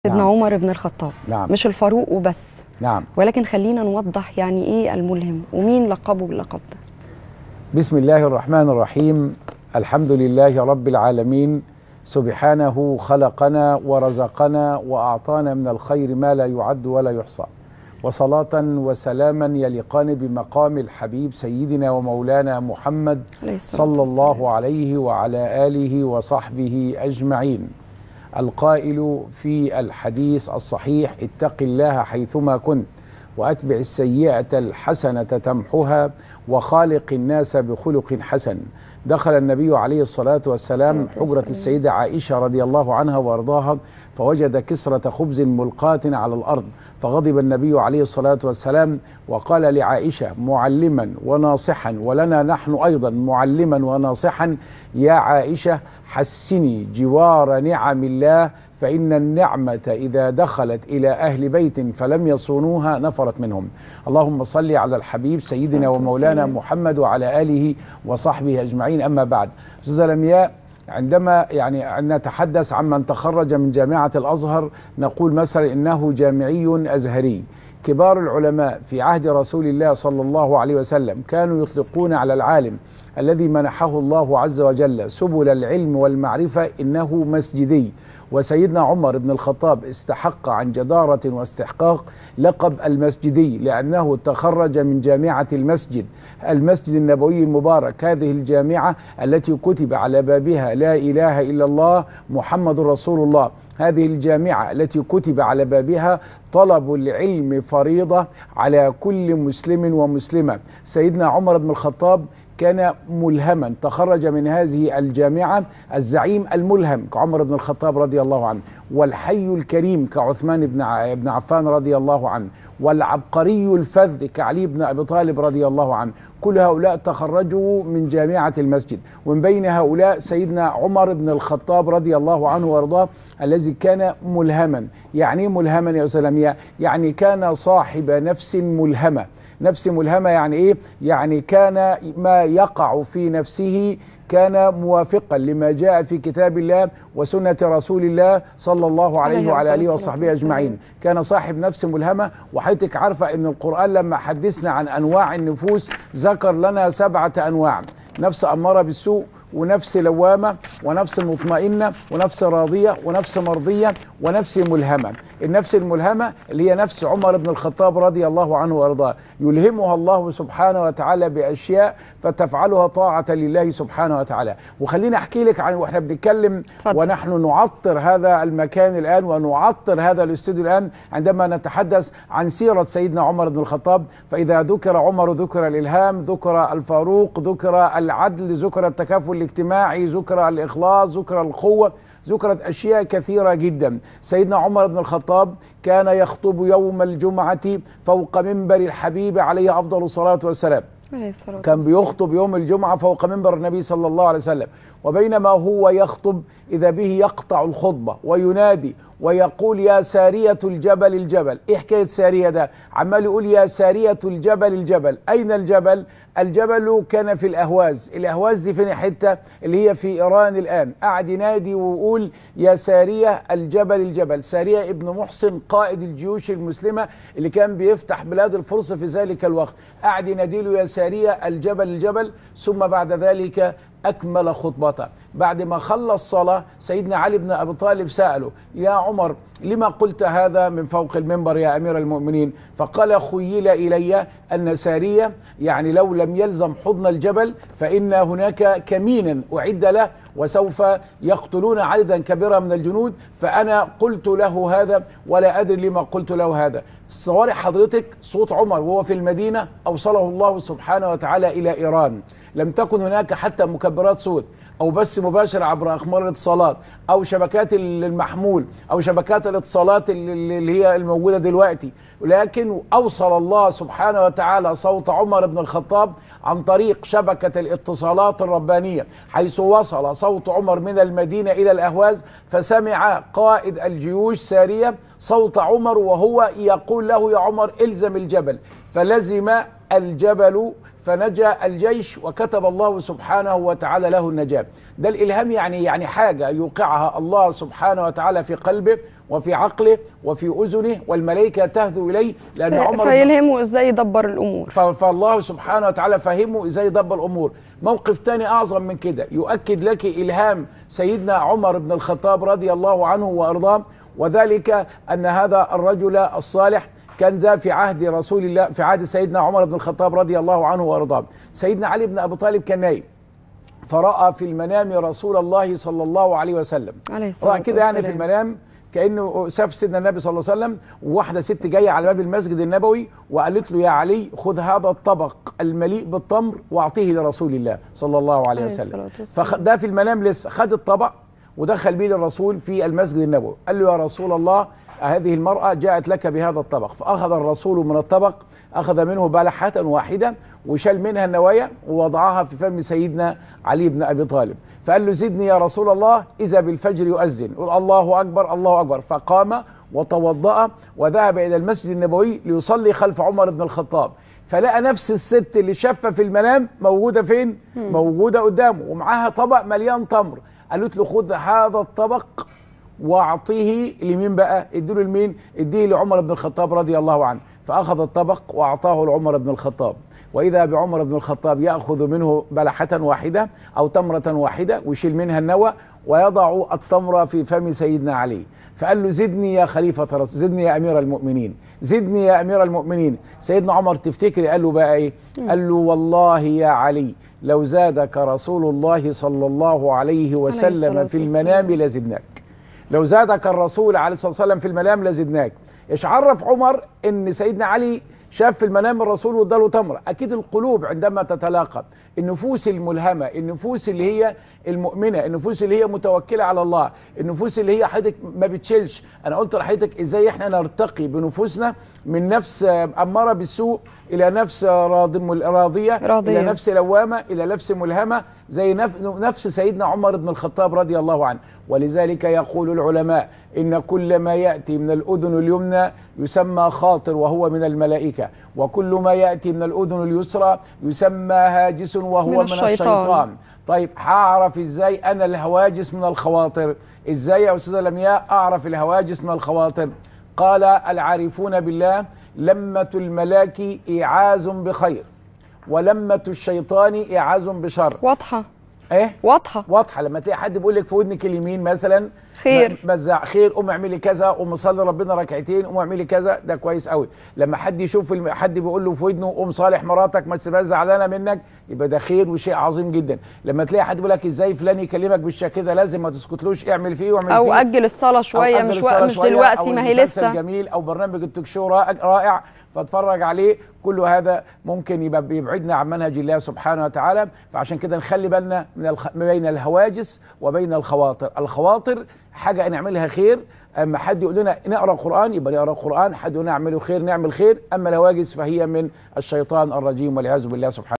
سيدنا عمر بن الخطاب. نعم. مش الفاروق وبس. نعم. ولكن خلينا نوضح يعني ايه الملهم ومين لقبه باللقب ده. بسم الله الرحمن الرحيم. الحمد لله رب العالمين، سبحانه خلقنا ورزقنا وأعطانا من الخير ما لا يعد ولا يحصى، وصلاة وسلاما يليقان بمقام الحبيب سيدنا ومولانا محمد صلى الله عليه وعلى آله وصحبه أجمعين. القائل في الحديث الصحيح: اتق الله حيثما كنت وأتبع السيئة الحسنة تمحها وخالق الناس بخلق حسن. دخل النبي عليه الصلاة والسلام حجرة السيدة عائشة رضي الله عنها وارضاها، فوجد كسرة خبز ملقاة على الأرض، فغضب النبي عليه الصلاة والسلام وقال لعائشة معلما وناصحا، ولنا نحن أيضا معلما وناصحا: يا عائشة حسني جوار نعم الله، فإن النعمة إذا دخلت إلى أهل بيت فلم يصونوها نفرت منهم. اللهم صل على الحبيب سيدنا ومولانا محمد وعلى آله وصحبه أجمعين. أما بعد، أستاذة لمياء، عندما نتحدث عن من تخرج من جامعة الأزهر نقول مثلا إنه جامعي أزهري. كبار العلماء في عهد رسول الله صلى الله عليه وسلم كانوا يطلقون على العالم الذي منحه الله عز وجل سبل العلم والمعرفة إنه مسجدي. وسيدنا عمر بن الخطاب استحق عن جدارة واستحقاق لقب المسجدي، لأنه تخرج من جامعة المسجد النبوي المبارك، هذه الجامعة التي كتب على بابها لا إله إلا الله محمد رسول الله، هذه الجامعة التي كتب على بابها طلب العلم فريضة على كل مسلم ومسلمة. سيدنا عمر بن الخطاب كان ملهما، تخرج من هذه الجامعة الزعيم الملهم كعمر بن الخطاب رضي الله عنه، والحي الكريم كعثمان بن عفان رضي الله عنه، والعبقري الفذ كعلي بن أبي طالب رضي الله عنه. كل هؤلاء تخرجوا من جامعة المسجد، ومن بين هؤلاء سيدنا عمر بن الخطاب رضي الله عنه وارضاه الذي كان ملهما. يعني ملهما يا أستاذ لمياء؟ يعني كان صاحب نفس ملهمة. نفس ملهمة يعني إيه؟ يعني كان ما يقع في نفسه كان موافقا لما جاء في كتاب الله وسنة رسول الله صلى الله عليه وعلى آله وصحبه أجمعين. كان صاحب نفس ملهمة. وحياتك عارفة أن القرآن لما حدثنا عن أنواع النفوس ذكر لنا 7 أنواع: نفس أمارة بالسوء، ونفس لوامة، ونفس مطمئنة، ونفس راضية، ونفس مرضية، ونفس ملهمة. النفس الملهمة اللي هي نفس عمر بن الخطاب رضي الله عنه وارضاه، يلهمها الله سبحانه وتعالى بأشياء فتفعلها طاعة لله سبحانه وتعالى. وخلينا أحكي لك عن واحنا بنتكلم ونحن نعطر هذا المكان الآن ونعطر هذا الاستوديو الآن، عندما نتحدث عن سيرة سيدنا عمر بن الخطاب، فإذا ذكر عمر ذكر الإلهام، ذكر الفاروق، ذكر العدل، ذكر التكافل الاجتماعي، ذكر الإخلاص، ذكر القوة، ذكرت أشياء كثيرة جدا. سيدنا عمر بن الخطاب كان يخطب يوم الجمعة فوق منبر الحبيب عليه أفضل الصلاة والسلام. كان بيخطب يوم الجمعة فوق منبر النبي صلى الله عليه وسلم، وبينما هو يخطب إذا به يقطع الخطبة وينادي ويقول: يا سارية الجبل الجبل. إيه حكاية سارية ده؟ عمال يقول: يا سارية الجبل الجبل. أين الجبل؟ الجبل كان في الأهواز. الأهواز دي فين حتة؟ اللي هي في إيران الآن. قاعد ينادي ويقول: يا سارية الجبل الجبل. سارية ابن محصن قائد الجيوش المسلمة اللي كان بيفتح بلاد الفرس في ذلك الوقت، قاعد ينادي له: يا سارية الجبل الجبل. ثم بعد ذلك أكمل خطبته. بعد ما خلص صلاة سيدنا علي بن أبي طالب سأله: يا عمر لما قلت هذا من فوق المنبر يا أمير المؤمنين؟ فقال: خيل إلي أن سارية يعني لو لم يلزم حضن الجبل فإن هناك كمينا أعد له وسوف يقتلون عددا كبيرا من الجنود، فأنا قلت له هذا ولا أدري لما قلت له هذا. صوري حضرتك صوت عمر وهو في المدينة أوصله الله سبحانه وتعالى إلى إيران. لم تكن هناك حتى مكبرات صوت أو بث مباشر عبر أقمار الاتصالات أو شبكات المحمول أو شبكات الاتصالات اللي هي الموجودة دلوقتي، ولكن أوصل الله سبحانه وتعالى صوت عمر بن الخطاب عن طريق شبكة الاتصالات الربانية، حيث وصل صوت عمر من المدينة إلى الأهواز، فسمع قائد الجيوش سارية صوت عمر وهو يقول له: يا عمر الزم الجبل. فلزم الجبل فنجا الجيش وكتب الله سبحانه وتعالى له النجاة. ده الإلهام، يعني حاجة يوقعها الله سبحانه وتعالى في قلبه وفي عقله وفي أذنه، والملائكة تهدو إليه لأن عمر فيلهمه إزاي يدبر الأمور. فالله سبحانه وتعالى فهمه إزاي يدبر الأمور. موقف تاني أعظم من كده يؤكد لك إلهام سيدنا عمر بن الخطاب رضي الله عنه وأرضاه، وذلك أن هذا الرجل الصالح كان ذا في عهد رسول الله، في عهد سيدنا عمر بن الخطاب رضي الله عنه وأرضاه. سيدنا علي بن أبي طالب كان نايم، فرأى في المنام رسول الله صلى الله عليه وسلم، رأى كده يعني في المنام كأنه شاف سيدنا النبي صلى الله عليه وسلم، وواحدة ست جاية على باب المسجد النبوي وقالت له: يا علي خذ هذا الطبق المليء بالتمر واعطيه لرسول الله صلى الله عليه وسلم. فده في المنام لسه خد الطبق ودخل به للرسول في المسجد النبوي، قال له: يا رسول الله هذه المرأة جاءت لك بهذا الطبق. فأخذ الرسول من الطبق، أخذ منه بلحة واحدة وشال منها النوايا ووضعها في فم سيدنا علي بن أبي طالب، فقال له: زدني يا رسول الله. إذا بالفجر يؤذن، يقول: الله أكبر الله أكبر. فقام وتوضأ وذهب إلى المسجد النبوي ليصلي خلف عمر بن الخطاب، فلقى نفس الست اللي شافها في المنام موجودة فين؟ موجودة قدامه ومعاها طبق مليان تمر. قالت له: خذ هذا الطبق واعطيه لمين بقى؟ اديله لمين؟ اديه لعمر بن الخطاب رضي الله عنه. فأخذ الطبق وأعطاه لعمر بن الخطاب، وإذا بعمر بن الخطاب يأخذ منه بلحة واحدة أو تمرة واحدة ويشيل منها النوى ويضع التمر في فم سيدنا علي. فقال له: زدني يا خليفة رسول، زدني يا أمير المؤمنين، زدني يا أمير المؤمنين. سيدنا عمر تفتكر قال له بقى إيه؟ قال له: والله يا علي لو زادك رسول الله صلى الله عليه وسلم في المنام لزدناك. لو زادك الرسول عليه الصلاة والسلام في المنام لزدناك. إيش عرف عمر إن سيدنا علي شاف في المنام الرسول واداله تمر؟ أكيد القلوب عندما تتلاقى، النفوس الملهمة، النفوس اللي هي المؤمنة، النفوس اللي هي متوكلة على الله، النفوس اللي هي حضرتك ما بتشيلش. أنا قلت لحضرتك إزاي إحنا نرتقي بنفوسنا من نفس أمارة بالسوء إلى نفس راضية إلى نفس لوامة إلى نفس ملهمة زي نفس سيدنا عمر بن الخطاب رضي الله عنه. ولذلك يقول العلماء إن كل ما يأتي من الأذن اليمنى يسمى خاطر وهو من الملائكة، وكل ما يأتي من الأذن اليسرى يسمى هاجس وهو من الشيطان. طيب هعرف إزاي أنا الهواجس من الخواطر؟ إزاي يا أستاذة لمياء أعرف الهواجس من الخواطر؟ قال العارفون بالله: لمة الملاك إيعاز بخير، ولمة الشيطان إيعاز بشر. واضحة. ايه واضحة. لما تلاقي حد بيقول لك في ودنك اليمين مثلا خير، مزع خير، قوم اعملي كذا، قوم صلي ربنا ركعتين، قوم اعملي كذا، ده كويس قوي. لما حد يشوف حد بيقول له في ودنه قوم صالح مراتك ما تسيبهاش زعلانه منك، يبقى ده خير وشيء عظيم جدا. لما تلاقي حد بيقول لك ازاي فلان يكلمك بالشكل كده لازم ما تسكتلوش، اعمل فيه واعمل فيه، او اجل الصلاه شويه، مش دلوقتي، ما هي لسه جميل، او برنامج التوك شو رائع فاتفرج عليه. كل هذا ممكن يبقى بيبعدنا عن منهج الله سبحانه وتعالى. فعشان كده نخلي بالنا من بين الهواجس وبين الخواطر. الخواطر حاجة نعملها خير، أما حد يقول لنا نقرأ قرآن يبقى نقرأ قرآن، حد يقول نعمله خير نعمل خير. أما الهواجس فهي من الشيطان الرجيم والعياذ بالله سبحانه